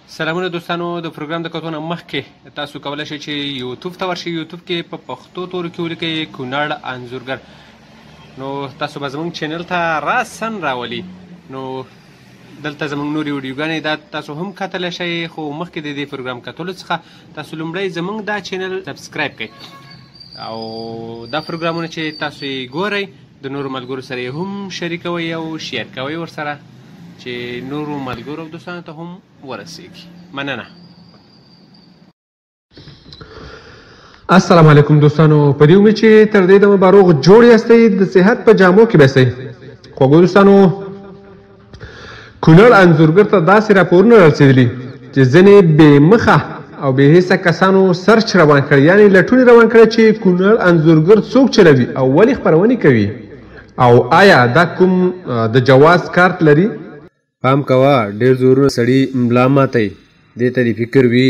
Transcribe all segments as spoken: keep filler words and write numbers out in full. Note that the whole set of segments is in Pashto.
سلامونه دوستانو، د پروګرام د کتو نه مخکې تاسو کولی شئ چې یوټیوب ته ورشئ. یوټیوب کې په پښتو تورو کې ولیکئ کونړ انځورګر، نو تاسو به زموږ چینل ته راسن راولي. نو دلته زموږ نورې ویډیوګانې دا تاسو هم کتلی شئ، خو مخکې د دې پروګرام کتلو څخه تاسو لومړی زموږ دا چینل سبسکرایب کړئ او دا پروګرامونه چې تاسو یې ګورئ د نورو ملګرو سره یې هم شریکوئ او شیر کوئ ورسره چې نورو ملګرو او دوستانو ته هم ورسیږي. مننه. السلام علیکم دوستانو، په دې امید چې تر دې دمه به روغ جوړ یاستئ، د صحت په جامو کې به یاستئ. خوږو دوستانو، کونړ انځورګر ته داسې راپورونه رسېدلي چې ځینې بې مخه او بې حسه کسانو سرچ روان کړی، یعنې لټونې روان کړی چې کونړ انځورګر څوک چلوي او ولې خپرونې کوي او آیا دا کوم د جواز کارت لري. پام کوه، ډېر زورونه سړي ملا ماتئ، دې ته دې فکر وي.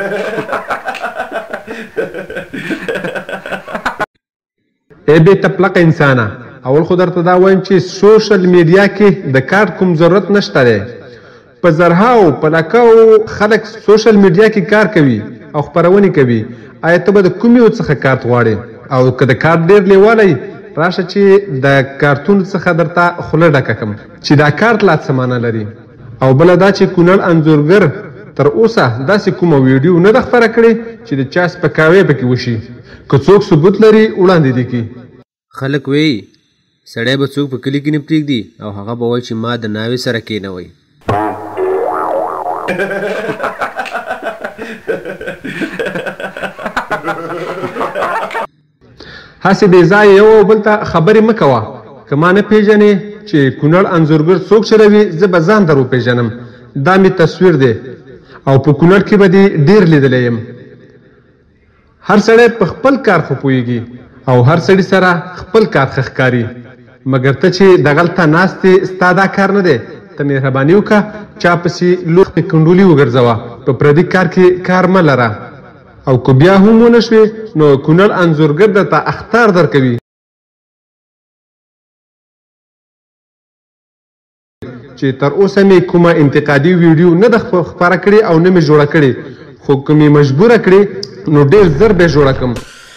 ای بې تپلقه انسانه، اول خو درته دا وایم چې سوشل میډیا کې د کارت کوم ضرورت نشته دی. په زرهاو په لکاو خلک سوشل میډیا کې کار کوي او خپرونې کوي. آیا ته به د کوم یو څخه کارت غواړې؟ او که د کارت ډېر لیوالی راشه چې د کارتون څخه درته خوله ډکه کړم چې دا کارت لا څه معنی لري. او بله دا چې کونړ انځورګر تر اوسه داسې کومه ویډیو نه ده خپره کړې چې د چا سپکاوی پکې وشي. که څوک ثبوت لري وړاندې دې کړي. خلک وایي سړی به څوک په کلي کې نه پرېږدي او هغه به وایي چې ما د ناوې سره کېنوئ. هسې بې ځایه یو او بل ته خبرې مه کوه. که ما نه پېژنې چې کونړ انځورګر څوک چلوي، زه به ځان در وپېژنم. دا مې تصویر دی او په کونړ کې به دې ډېر لیدلی یم. هر سړی په خپل کار خو پوهېږي او هر سړي سره خپل کار ښه ښکاري، مګر ته چې دغلته ناست یې ستا دا کار نه دی. ته مهرباني وکړه چا پسې لوښې کنډولي وګرځوه، په پردي کار کې کار مه لره. او که بیا هم ونه شوې نو کونړ انځورګر درته اخطار درکوي چې تر اوسه مې کومه انتقادي ویډیو نه ده خپره کړې او نه مې جوړه کړې، خو که مې مجبوره کړې نو ډېر زر به یې جوړه کړم.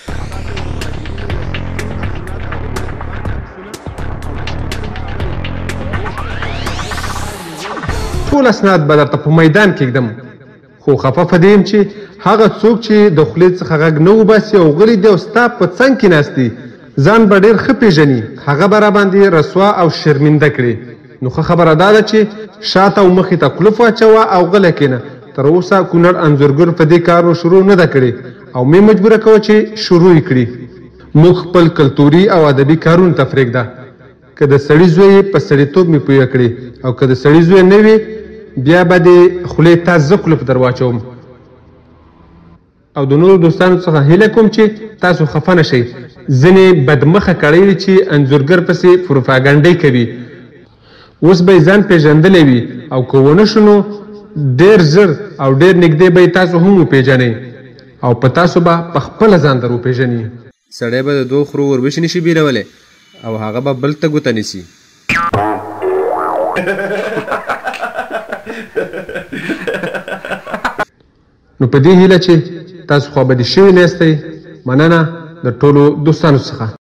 ټول اسناد به درته په میدان کېږدم، خو خفه په دې یم چې هغه څوک چې د خولې څخه غږ نه وباسي او غلی دی او ستا په څنګ کې ناست دی، ځان به ډېر ښه پېژني، هغه به راباندې رسوا او شرمنده کړي. نو ښه خبره دا ده چې شاته او مخې ته کلف واچوه او غلی کښېنه. تر اوسه کونړ انځورګر په دې کارو شروع نه ده کړې او مې مجبوره کوه چې شروع یې کړي. موږ خپل کلتوري او ادبي کارونو ته پرېږده. که د سړي زوی په سړیتوب مې پوهه کړې او که د سړي زوی نه وي بیا به دې خولې ته زه کلف در واچوم. او د نورو دوستانو څخه هیله کوم چې تاسو خفه نه شئ. ځینې بدمخه کړی دي چې انځورګر پسې پروپاګنډۍ کوي. اوس به یې ځان پېژندلی وي او که ونه شو نو ډېر ژر او ډېر نږدې به یې تاسو هم وپېژنئ او په تاسو به په خپله ځان در وپېژني. سړی به د دوه خرو وربشې نشي بېلولی او هغه به بل ته ګوته نیسي. نو په دې هیله چې تاسو خوابدي شوي نه یاستئ، مننه د ټولو دوستانو څخه.